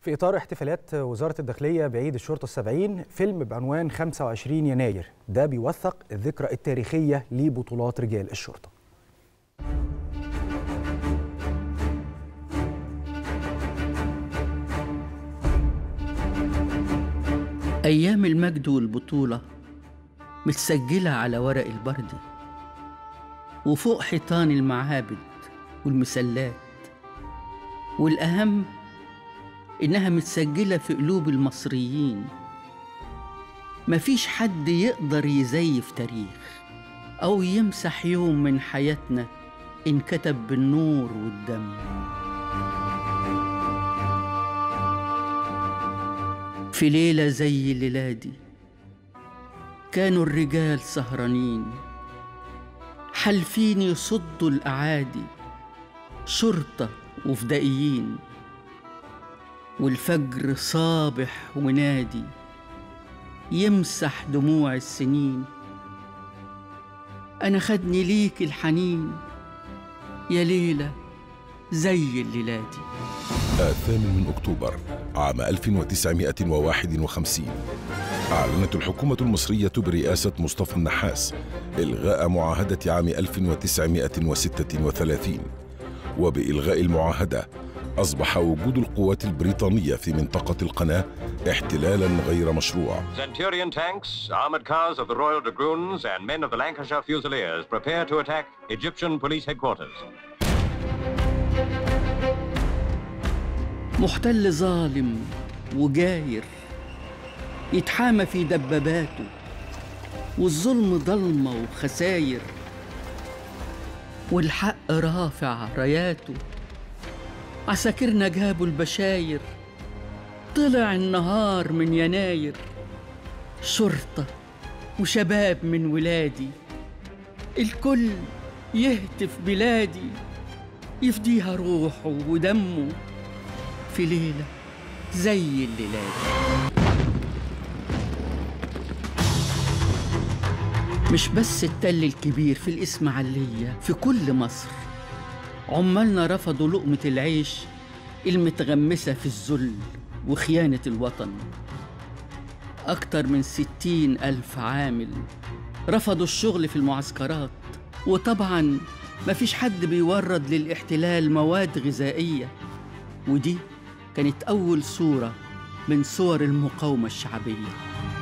في إطار احتفالات وزارة الداخلية بعيد الشرطة ال70 فيلم بعنوان 25 يناير ده بيوثق الذكرى التاريخية لبطولات رجال الشرطة. أيام المجد والبطولة متسجلة على ورق البردي وفوق حيطان المعابد والمسلات، والأهم إنها متسجلة في قلوب المصريين. مفيش حد يقدر يزيف تاريخ أو يمسح يوم من حياتنا انكتب بالنور والدم. في ليلة زي الليلة دي كانوا الرجال سهرانين حالفين يصدوا الأعادي، شرطة وفدائيين، والفجر صابح ونادي يمسح دموع السنين. أنا خدني ليك الحنين يا ليلة زي الليلة دي. 8 أكتوبر عام 1951 أعلنت الحكومة المصرية برئاسة مصطفى النحاس إلغاء معاهدة عام 1936، وبإلغاء المعاهدة أصبح وجود القوات البريطانية في منطقة القناة احتلالاً غير مشروع. Centurion tanks, armored cars of the Royal Dragoons and men of the Lancashire Fusiliers prepare to attack Egyptian police headquarters. محتل ظالم وجاير يتحامى في دباباته، والظلم ضلمة وخساير، والحق رافع راياته. عساكرنا جابوا البشاير، طلع النهار من يناير، شرطة وشباب من ولادي، الكل يهتف بلادي يفديها روحه ودمه في ليلة زي الليلة دي. مش بس التل الكبير في الإسماعيلية، في كل مصر عمالنا رفضوا لقمة العيش المتغمسة في الذل وخيانة الوطن. أكتر من 60,000 عامل رفضوا الشغل في المعسكرات، وطبعاً مفيش حد بيورد للاحتلال مواد غذائية، ودي كانت أول صورة من صور المقاومة الشعبية.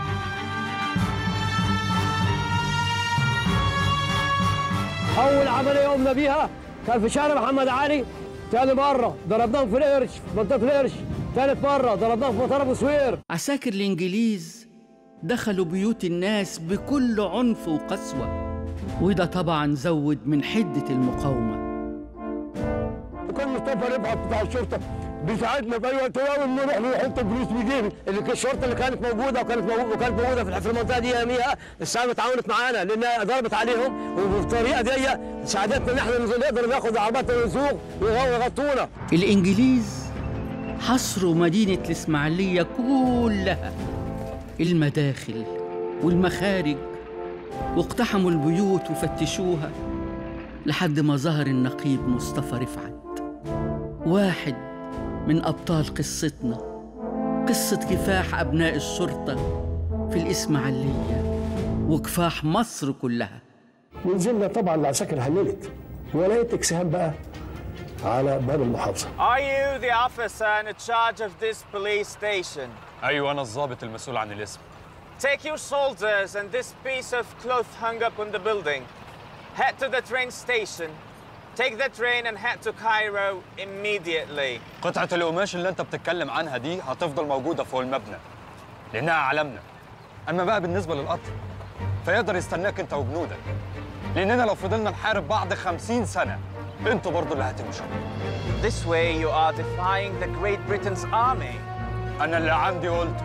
أول عملية قمنا بيها كان في شارع محمد علي، تاني مرة ضربناهم في القرش، في منطقة القرش، تالت مرة ضربناهم في مطار أبو سوير. عساكر الإنجليز دخلوا بيوت الناس بكل عنف وقسوة، وده طبعاً زود من حدة المقاومة. كان مصطفى رفعت بتاع الشرطة بيساعدنا في أي وقت، أول ما نروح نحط الفلوس بجيبي. الشرطة اللي كانت موجودة وكانت موجودة في المنطقة دي يوميها، الساعة اتعاونت معانا لأنها ضربت عليهم، وبالطريقة دي ساعدتنا إن احنا نقدر ناخد عربات ونسوق ويغطونا. الإنجليز حصروا مدينة الإسماعيلية كلها، المداخل والمخارج، واقتحموا البيوت وفتشوها لحد ما ظهر النقيب مصطفى رفعت، واحد من أبطال قصتنا، قصة كفاح أبناء الشرطة في الإسماعيلية وكفاح مصر كلها. ونزلنا طبعا العساكر هللت، ولقيت اكسهام بقى على باب المحافظة. Are you the officer in charge of this police station? أيوة، أنا الضابط المسؤول عن الاسم. Take your soldiers and this piece of cloth hung up on the building. Head to the train station. Take the train and head to Cairo immediately. قطعة القماش اللي أنت بتتكلم عنها دي هتفضل موجودة فوق المبنى لأنها علمنا. أما بقى بالنسبة للقطر فيقدر يستناك أنت وجنودك، لأننا لو فضلنا نحارب بعد 50 سنة أنتوا برضو اللي هتمشوا. This way you are defying the Great Britain's army. أنا اللي عندي قلت.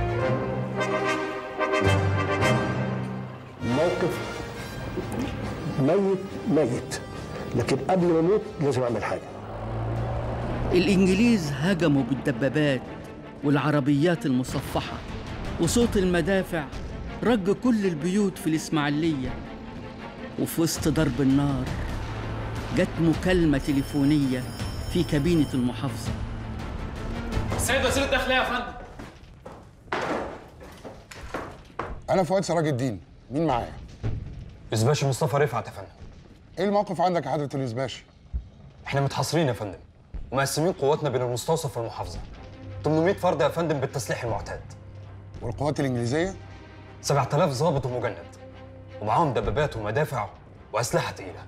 موقف ميت، لكن قبل ما اموت لازم اعمل حاجه. الإنجليز هجموا بالدبابات والعربيات المصفحة، وصوت المدافع رج كل البيوت في الإسماعيلية. وفي وسط ضرب النار جت مكالمة تليفونية في كابينة المحافظة. السيد وزير الداخلية يا فندم. أنا فؤاد سراج الدين، مين معايا؟ يوسباشي مصطفى رفعت يا فندم. إيه الموقف عندك يا حضرة اليوسباشي؟ احنا متحاصرين يا فندم ومقسمين قواتنا بين المستوصف والمحافظة. 800 فرد يا فندم بالتسليح المعتاد. والقوات الإنجليزية؟ 7000 ضابط ومجند ومعاهم دبابات ومدافع وأسلحة تقيلة.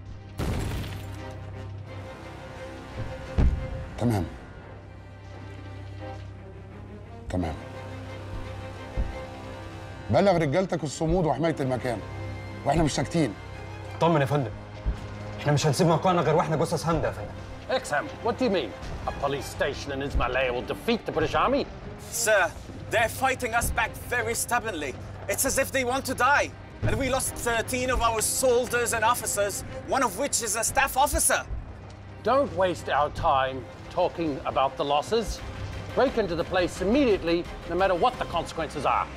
تمام. بلغ رجالتك الصمود وحماية المكان واحنا مش ساكتين. طمن يا فندم، احنا مش هنسيب موقعنا غير واحنا جثث هامدة يا فندم. Exham, what do you mean? A police station in Ismailia will defeat the British Army? Sir, they're fighting us back very stubbornly. It's as if they want to die. And we lost 13 of our soldiers and officers, one of which is a staff officer. Don't waste our time talking about the losses. Break into the place immediately, no matter what the consequences are.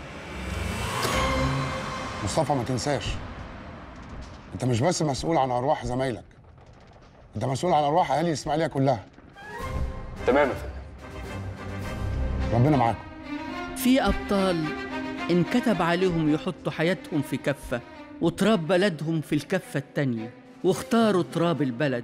مصطفى ما تنساش، انت مش بس مسؤول عن ارواح زمايلك، انت مسؤول عن ارواح اهالي الاسماعيليه كلها. تمام يا فندم. ربنا معاكم. في أبطال انكتب عليهم يحطوا حياتهم في كفة وتراب بلدهم في الكفة التانية، واختاروا تراب البلد.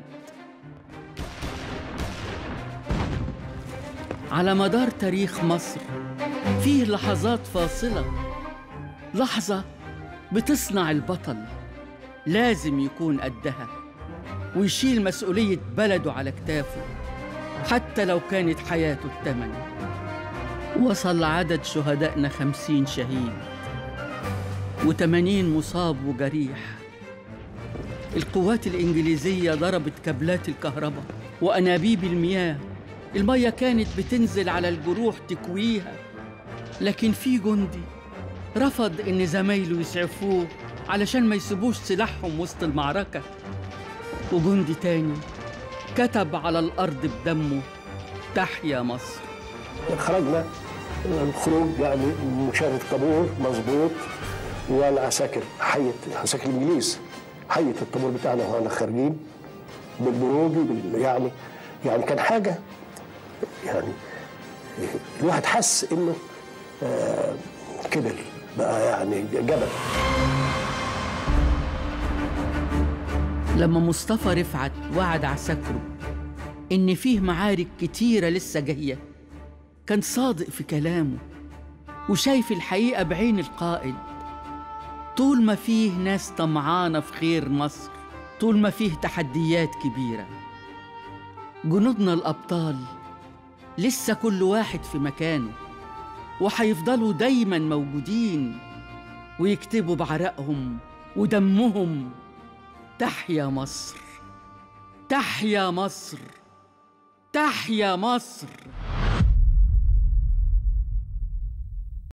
على مدار تاريخ مصر فيه لحظات فاصلة، لحظة بتصنع البطل، لازم يكون قدها ويشيل مسؤولية بلده على كتافه حتى لو كانت حياته الثمن. وصل عدد شهدائنا 50 شهيد و80 مصاب وجريح. القوات الإنجليزية ضربت كابلات الكهرباء وأنابيب المياه، المية كانت بتنزل على الجروح تكويها، لكن في جندي رفض إن زمايله يسعفوه علشان ما يسيبوش سلاحهم وسط المعركة، وجندي تاني كتب على الأرض بدمه تحيا مصر. خرجنا الخروج يعني مشاهدة طابور مظبوط، والعساكر حية عساكر الإنجليز حية الطابور بتاعنا وإحنا خارجين بالبروج يعني كان حاجة، يعني الواحد حس إنه كبر بقى، يعني جبل. لما مصطفى رفعت وعد عساكره إن فيه معارك كتيرة لسه جاية، كان صادق في كلامه وشايف الحقيقة بعين القائد. طول ما فيه ناس طمعانة في خير مصر، طول ما فيه تحديات كبيرة، جنودنا الأبطال لسه كل واحد في مكانه، وحيفضلوا دايما موجودين ويكتبوا بعرقهم ودمهم تحيا مصر، تحيا مصر، تحيا مصر.